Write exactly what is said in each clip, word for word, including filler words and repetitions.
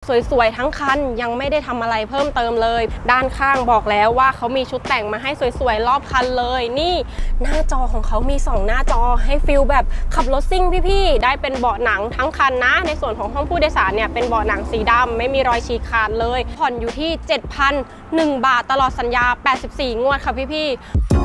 สวยๆทั้งคันยังไม่ได้ทำอะไรเพิ่มเติมเลยด้านข้างบอกแล้วว่าเขามีชุดแต่งมาให้สวยๆรอบคันเลยนี่หน้าจอของเขามีสองหน้าจอให้ฟิลแบบขับรถซิ่งพี่ๆได้เป็นเบาะหนังทั้งคันนะในส่วนของห้องผู้โดยสารเนี่ยเป็นเบาะหนังสีดำไม่มีรอยฉีกขาดเลยผ่อนอยู่ที่ เจ็ดพันหนึ่ง บาทตลอดสัญญาแปดสิบสี่งวดค่ะพี่ๆ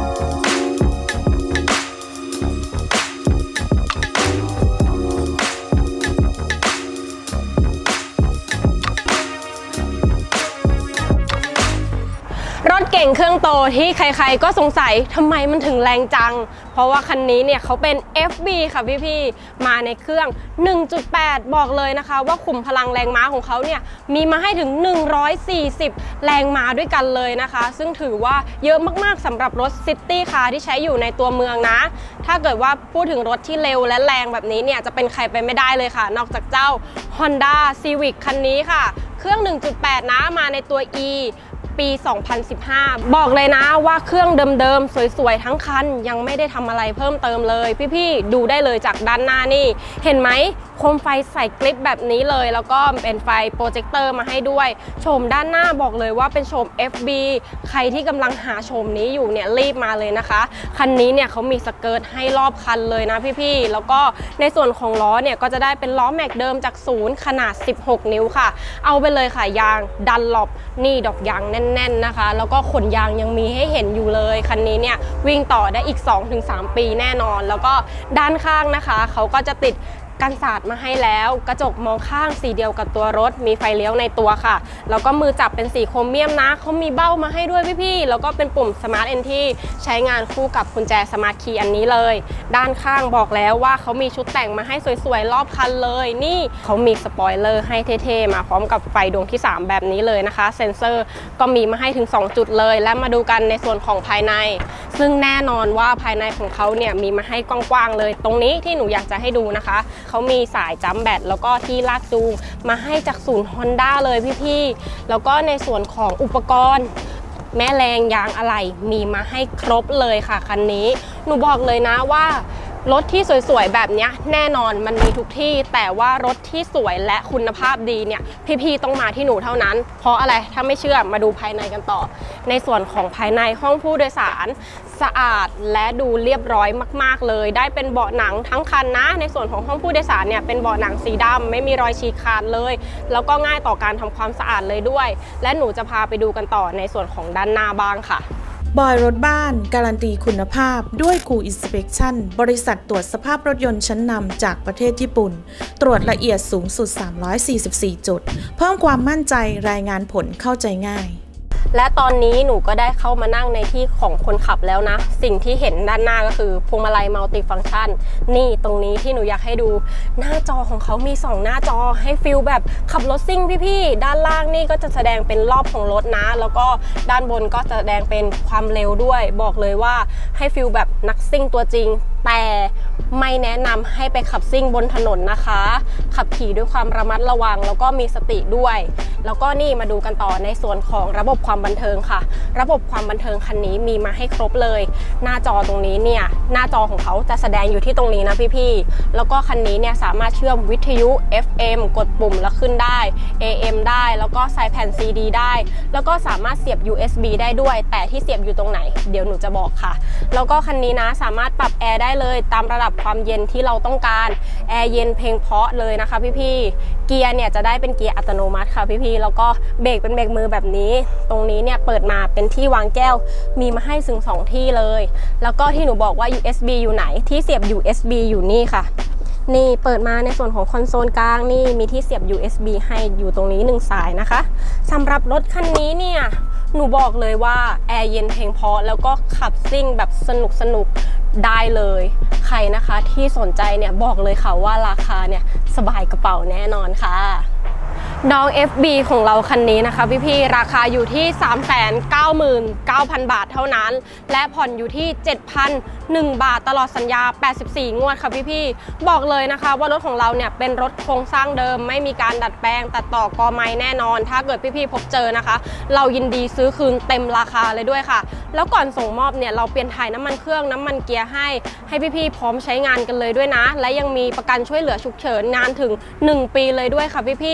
รถเก่งเครื่องโตที่ใครๆก็สงสัยทำไมมันถึงแรงจังเพราะว่าคันนี้เนี่ยเขาเป็น เอฟ บี ค่ะพี่ๆมาในเครื่อง หนึ่งจุดแปด บอกเลยนะคะว่าขุมพลังแรงม้าของเขาเนี่ยมีมาให้ถึงหนึ่งร้อยสี่สิบแรงม้าด้วยกันเลยนะคะซึ่งถือว่าเยอะมากๆสำหรับรถซิตี้คาร์ที่ใช้อยู่ในตัวเมืองนะถ้าเกิดว่าพูดถึงรถที่เร็วและแรงแบบนี้เนี่ยจะเป็นใครไปไม่ได้เลยค่ะนอกจากเจ้า Honda Civic คันนี้ค่ะเครื่อง หนึ่งจุดแปด นะมาในตัว Eปี สองพันสิบห้า บอกเลยนะว่าเครื่องเดิมๆสวยๆทั้งคันยังไม่ได้ทำอะไรเพิ่มเติมเลยพี่ๆดูได้เลยจากด้านหน้านี่เห็นไหมโคมไฟใส่คลิปแบบนี้เลยแล้วก็เป็นไฟโปรเจคเตอร์มาให้ด้วยโฉมด้านหน้าบอกเลยว่าเป็นโฉม เอฟ บี ใครที่กำลังหาโฉมนี้อยู่เนี่ยรีบมาเลยนะคะคันนี้เนี่ยเขามีสเกิร์ตให้รอบคันเลยนะพี่ๆแล้วก็ในส่วนของล้อเนี่ยก็จะได้เป็นล้อแม็กเดิมจากศูนย์ขนาดสิบหกนิ้วค่ะเอาไปเลยค่ะยางดันล็อบนี่ดอกยางแน่นๆนะคะแล้วก็ขนยางยังมีให้เห็นอยู่เลยคันนี้เนี่ยวิ่งต่อได้อีก สองถึงสาม ปีแน่นอนแล้วก็ด้านข้างนะคะเขาก็จะติดกันสาดมาให้แล้วกระจกมองข้างสีเดียวกับตัวรถมีไฟเลี้ยวในตัวค่ะแล้วก็มือจับเป็นสีโครเมียมนะเขามีเบ้ามาให้ด้วยพี่ๆแล้วก็เป็นปุ่ม Smart Entry ใช้งานคู่กับกุญแจ Smart Key อันนี้เลยด้านข้างบอกแล้วว่าเขามีชุดแต่งมาให้สวยๆรอบคันเลยนี่เขามีสปอยเลอร์ให้เท่ๆมาพร้อมกับไฟดวงที่สามแบบนี้เลยนะคะเซ็นเซอร์ก็มีมาให้ถึงสองจุดเลยและมาดูกันในส่วนของภายในซึ่งแน่นอนว่าภายในของเขาเนี่ยมีมาให้กว้างๆเลยตรงนี้ที่หนูอยากจะให้ดูนะคะเขามีสายจัมแบตแล้วก็ที่ลากจูงมาให้จากศูนย์ Honda เลยพี่ๆแล้วก็ในส่วนของอุปกรณ์แม่แรงยางอะไหล่มีมาให้ครบเลยค่ะคันนี้หนูบอกเลยนะว่ารถที่สวยๆแบบนี้แน่นอนมันมีทุกที่แต่ว่ารถที่สวยและคุณภาพดีเนี่ยพี่ๆต้องมาที่หนูเท่านั้นเพราะอะไรถ้าไม่เชื่อมาดูภายในกันต่อในส่วนของภายในห้องผู้โดยสารสะอาดและดูเรียบร้อยมากๆเลยได้เป็นเบาะหนังทั้งคันนะในส่วนของห้องผู้โดยสารเนี่ยเป็นเบาะหนังสีดำไม่มีรอยฉีกขาดเลยแล้วก็ง่ายต่อการทำความสะอาดเลยด้วยและหนูจะพาไปดูกันต่อในส่วนของด้านหน้าบ้างค่ะบอยรถบ้านการันตีคุณภาพด้วยคูอินสเปคชั่นบริษัทตรวจสภาพรถยนต์ชั้นนำจากประเทศญี่ปุ่นตรวจละเอียดสูงสุดสามร้อยสี่สิบสี่จุดเพิ่มความมั่นใจรายงานผลเข้าใจง่ายและตอนนี้หนูก็ได้เข้ามานั่งในที่ของคนขับแล้วนะสิ่งที่เห็นด้านหน้าก็คือพวงมาลัยมัลติฟังก์ชันนี่ตรงนี้ที่หนูอยากให้ดูหน้าจอของเขามีสองหน้าจอให้ฟิลแบบขับรถซิ่งพี่ๆด้านล่างนี่ก็จะแสดงเป็นรอบของรถนะแล้วก็ด้านบนก็จะแสดงเป็นความเร็วด้วยบอกเลยว่าให้ฟิลแบบนักซิ่งตัวจริงแต่ไม่แนะนำให้ไปขับซิ่งบนถนนนะคะขับขี่ด้วยความระมัดระวังแล้วก็มีสติด้วยแล้วก็นี่มาดูกันต่อในส่วนของระบบความบันเทิงค่ะระบบความบันเทิงคันนี้มีมาให้ครบเลยหน้าจอตรงนี้เนี่ยหน้าจอของเขาจะแสดงอยู่ที่ตรงนี้นะพี่ๆแล้วก็คันนี้เนี่ยสามารถเชื่อมวิทยุ เอฟ เอ็ม กดปุ่มแล้วขึ้นได้ เอ เอ็ม ได้แล้วก็ใส่แผ่น ซี ดี ได้แล้วก็สามารถเสียบ ยู เอส บี ได้ด้วยแต่ที่เสียบอยู่ตรงไหนเดี๋ยวหนูจะบอกค่ะแล้วก็คันนี้นะสามารถปรับแอร์ได้เลยตามระดับความเย็นที่เราต้องการแอร์เย็นเพลงเพราะเลยนะคะพี่ๆเกียร์เนี่ยจะได้เป็นเกียร์อัตโนมัติค่ะพี่ๆแล้วก็เบรกเป็นเบรกมือแบบนี้ตรงนี้เนี่ยเปิดมาเป็นที่วางแก้วมีมาให้ถึงสองที่เลยแล้วก็ที่หนูบอกว่า ยู เอส บี อยู่ไหนที่เสียบ ยู เอส บี อยู่นี่ค่ะนี่เปิดมาในส่วนของคอนโซลกลางนี่มีที่เสียบ ยู เอส บี ให้อยู่ตรงนี้หนึ่งสายนะคะสำหรับรถคันนี้เนี่ยหนูบอกเลยว่าแอร์เย็นเพลงเพราะแล้วก็ขับซิ่งแบบสนุกสนุกได้เลยใครนะคะที่สนใจเนี่ยบอกเลยค่ะว่าราคาเนี่ยสบายกระเป๋าแน่นอนค่ะน้อง เอฟ บี ของเราคันนี้นะคะพี่ๆราคาอยู่ที่ สามแสนเก้าหมื่นเก้าพัน บาทเท่านั้นและผ่อนอยู่ที่ เจ็ดพันหนึ่ง บาทตลอดสัญญาแปดสิบสี่งวดค่ะพี่ๆบอกเลยนะคะว่ารถของเราเนี่ยเป็นรถโครงสร้างเดิมไม่มีการดัดแปลงตัดต่อกอไม้แน่นอนถ้าเกิดพี่ๆพบเจอนะคะเรายินดีซื้อคืนเต็มราคาเลยด้วยค่ะแล้วก่อนส่งมอบเนี่ยเราเปลี่ยนถ่ายน้ำมันเครื่องน้ำมันเกียร์ให้ให้พี่ๆพร้อมใช้งานกันเลยด้วยนะและยังมีประกันช่วยเหลือฉุกเฉินนานถึงหนึ่งปีเลยด้วยค่ะพี่ๆ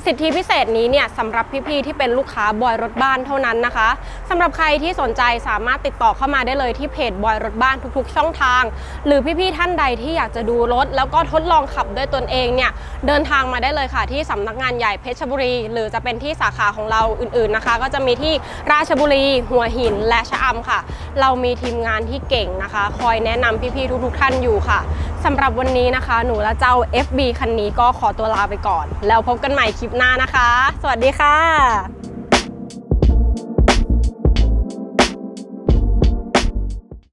สิทธิพิเศษนี้เนี่ยสำหรับพี่ๆที่เป็นลูกค้าบอยรถบ้านเท่านั้นนะคะสำหรับใครที่สนใจสามารถติดต่อเข้ามาได้เลยที่เพจบอยรถบ้านทุกๆช่องทางหรือพี่ๆท่านใดที่อยากจะดูรถแล้วก็ทดลองขับด้วยตนเองเนี่ยเดินทางมาได้เลยค่ะที่สำนักงานใหญ่เพชรบุรีหรือจะเป็นที่สาขาของเราอื่นๆนะคะก็จะมีที่ราชบุรีหัวหินและชะอำค่ะเรามีทีมงานที่เก่งนะคะคอยแนะนำพี่ๆทุกๆท่านอยู่ค่ะสำหรับวันนี้นะคะหนูและเจ้า เอฟ บี คันนี้ก็ขอตัวลาไปก่อนแล้วพบกันใหม่คลิปหน้านะคะสวัสดีค่ะ